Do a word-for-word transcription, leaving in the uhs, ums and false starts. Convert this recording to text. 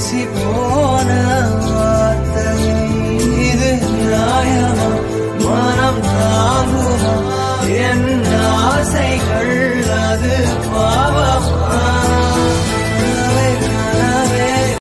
பேசி போன வார்த்தை இது நியாயமா? மனம் தாங்குமா என் ஆசைகள்?